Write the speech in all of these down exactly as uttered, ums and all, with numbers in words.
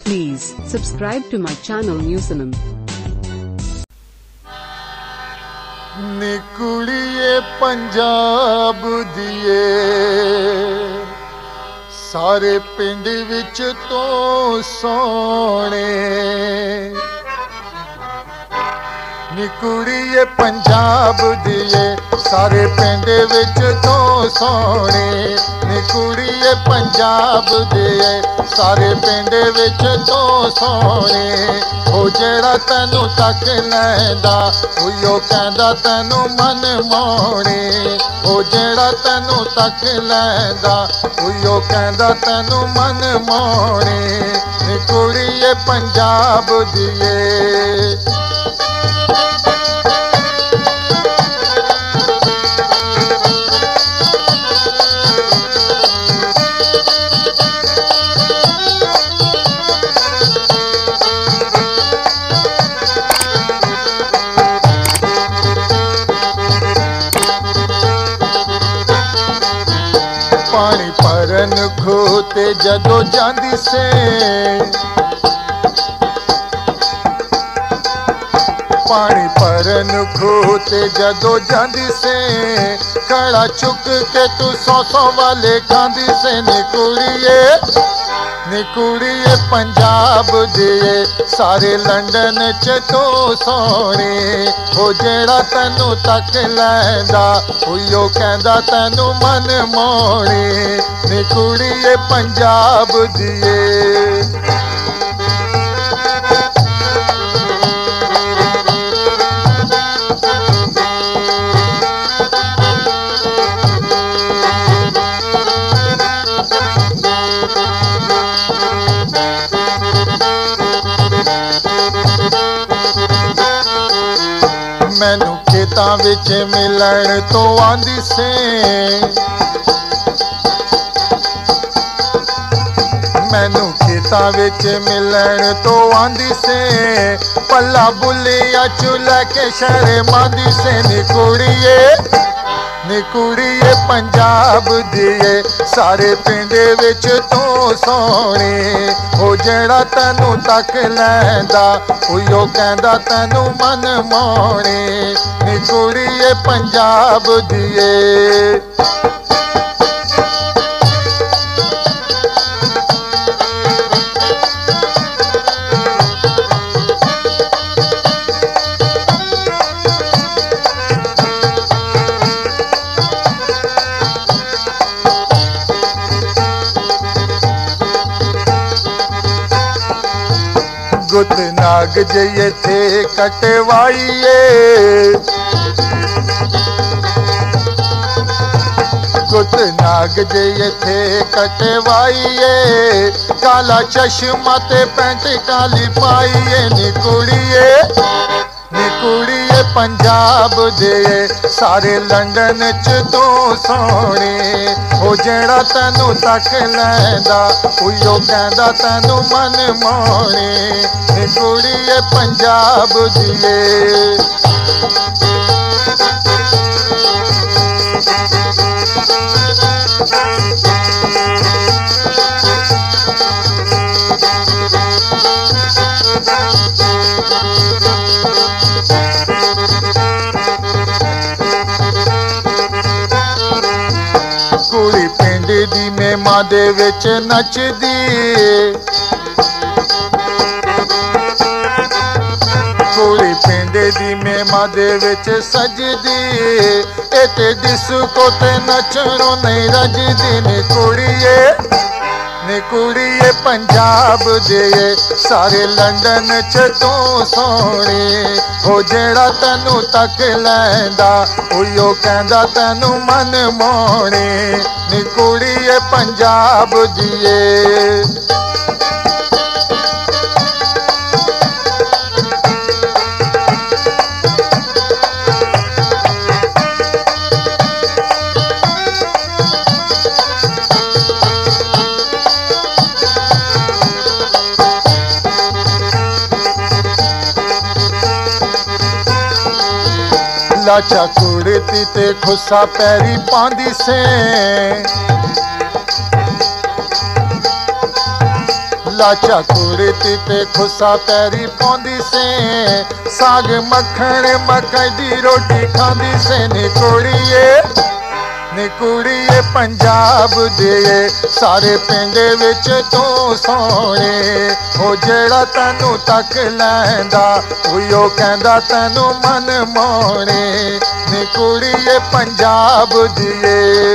Please subscribe to my channel Newsinum. नी कुड़िए पंजाब दिए सारे पिंड विच तो सोने, नी कुड़िए पंजाब दिए सारे पिंड विच तो सोने, नी कुड़िए पंजाब दिए सारे पिंड विच तो सोने। ओ जेड़ा तैनू तक लैंदा उयो कहंदा तैनू मन मोहणे, ओ जेड़ा तैनू तक लैंदा उयो कहंदा तैनू मन मोहणे। नी कुड़िए पंजाब दिए पानी भरन खोते जदों जांदी से, पानी भरन खोते जदों जांदी से, कड़ा चुक के तू सौ सौ वाले खांदी से। नी कुड़िए नी कुड़िए पंजाब दिए सारे लंडन च तो सोने, ओ जेड़ा तैनू तक लैंदा उयो कहंदा तैनू मन मोहणे। नी कुड़िए पंजाब दिए मैनू खेतां विच मिलण तो आंदी से, मैनू खेतां विच मिलण तो आंदी से, पल्ला बुलिया चू लैके शहरे मांदी से। नी कुड़िए नी कुड़िए पंजाब दिए सारे पिंड विच तो सोने, ओ जेड़ा तैनू तक लैंदा उयो कहंदा तैनू मन मोहणे। नी कुड़िए पंजाब दिए गुत नाग जइए थे कटवाइए, गुत नाग जइए थे कटवाइए, काला चश्मा ते पैंट काली पाइए। नी कुड़िए नी कुड़िए पंजाब दिए सारे लंडन च तो सोने, ओ जेड़ा तैनू तक लैंदा उयो कहंदा तैनू मन मोहणे। नी कुड़िए पंजाब दिए कुड़ी पिंड दी मेमा दे विच नचदी, कुड़ी पिंड दी मेमा दे विच सजदी, ए ते डिस्को ते नचणों नहीं रजदी। नी कुड़िए नी कुड़िए पंजाब दिए सारे लंडन च तो सोने, ओ जेड़ा तैनू तक लैंदा उयो कहंदा तैनू मन मोहणे। नी कुड़िए पंजाब दिए लाचा कुड़ती ते खुसा पैरी पांदी से, लाचा कुर्ती ते खुसा पैरी पौंदी से साग मखण मकई दी रोटी खांदी से नी कुड़िए नी कुड़िए पंजाब दे सारे पिंड विच तू सोहणे हो जेड़ा तैनू तक लैंदा उहियो कहंदा तैनू मन मोहणे नी कुड़िए पंजाब दिए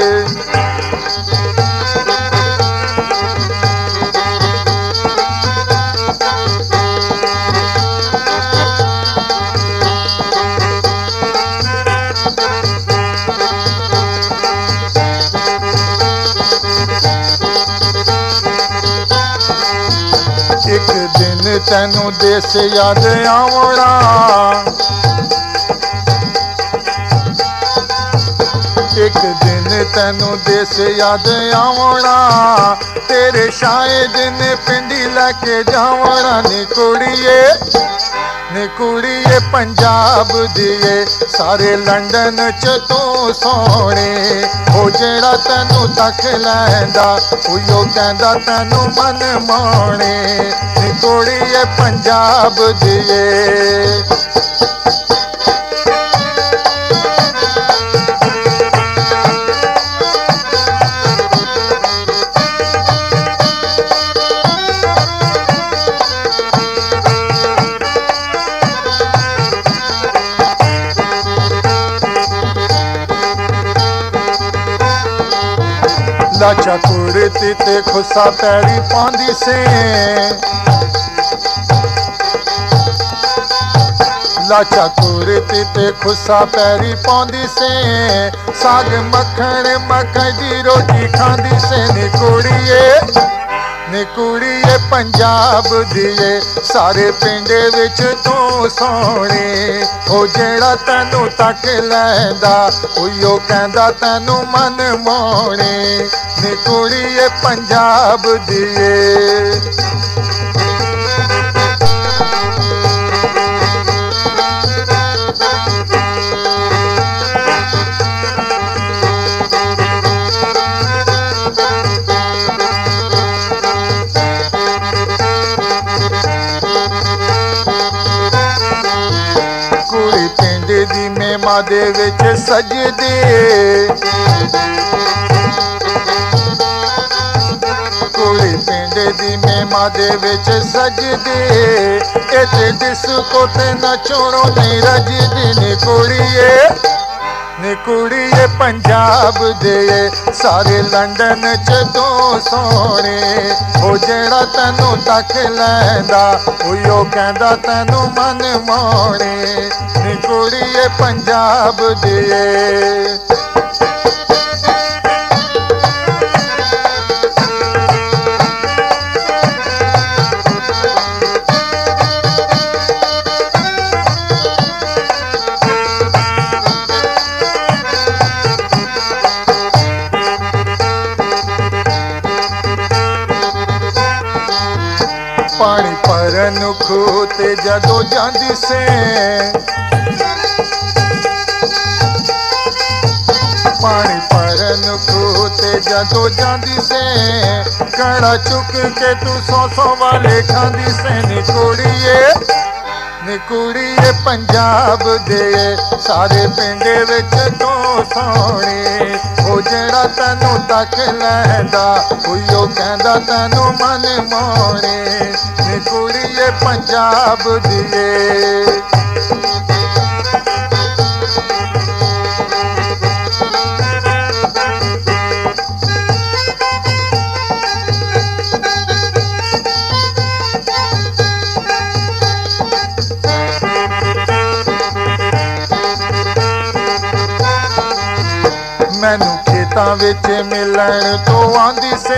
एक दिन तैनू देश याद आवना एक दिन तैनू देश याद आवना तेरे शायद ने पिंडी लैके जावना नी कुड़िए नी कुड़िए पंजाब दिए सारे लंडन च तू सोहणे हो जेड़ा तैनू तक लैंदा उहियो कहंदा तैनू मन मोहणे नी कुड़िए पंजाब दिए लाचा कुर्ती ते खुसा पैरी पांदी से लाचा कुर्ती ते खुसा पैरी पांदी से साग मखण मकई दी रोटी खांदी से नी कुड़िए नी कुड़िए पंजाब दिए सारे पिंड विच तू सोहणे हो जेड़ा तैनू तक लैंदा उहियो कहंदा तैनू मन मोहणे नी कुड़िए पंजाब दिए कुड़ी पिंड दी मेमा दे विच सजदे कुड़ी पिंड दी मेमा दे विच सजदे इते डिस्को ते नचणो नहीं रजदी नी कुड़िए नी कुड़िए पंजाब दे सारे लंडन च तू सोहणे हो जेड़ा तैनू तक लैंदा उहियो कहंदा तैनू मन मोहणे नी कुड़िए पंजाब दिए पानी भरन खूह ते जदों जांदी से पानी भरन खूह ते जदों जांदी से कड़ा चुक के तू सौ सौ वाले खांदी से नी कुड़िए नी कुड़िए पंजाब दे सारे पिंड विच तू सोहणे हो जेड़ा तैनू तक लैंदा उहियो कहंदा तैनू मन मोहणे नी कुड़िए पंजाब दिए मैनू खेतां विच मिलण तो आंदी से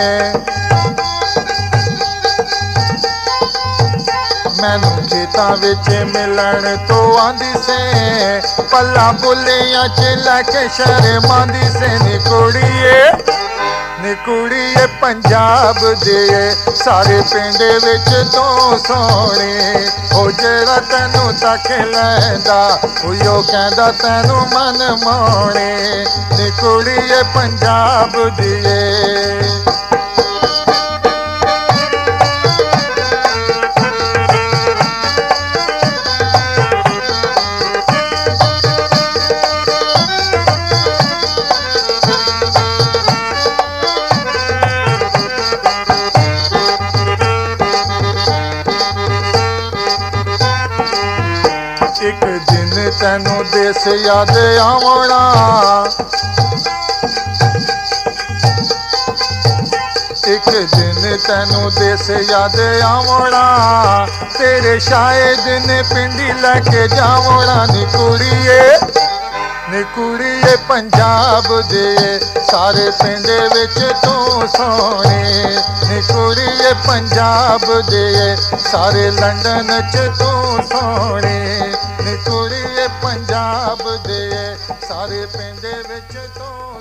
मैनू खेतां विच मिलण तो आंदी से पल्ला बुलियां च लैके शर्मांदी से नी कुड़िए नी कुड़िए पंजाब दे सारे पिंड विच तू सोहणे हो जेड़ा तैनू तक लैंदा उहियो कहंदा तैनू मन मोहणे नी कुड़िए पंजाब दिए ਤੈਨੂੰ ਦੇਸ ਯਾਦ ਆਵਣਾ। एक दिन तैनू देस याद आवना, तेरे शायद ने पिंडी लैके जावना। नी कुड़िए नी कुड़िए पंजाब दे सारे पिंड विच तू सोहनी। नी कुड़िए पंजाब दे सारे लंडन च तू सोहनी। नी कुड़िए पंजाब दे सारे पिंड विच तू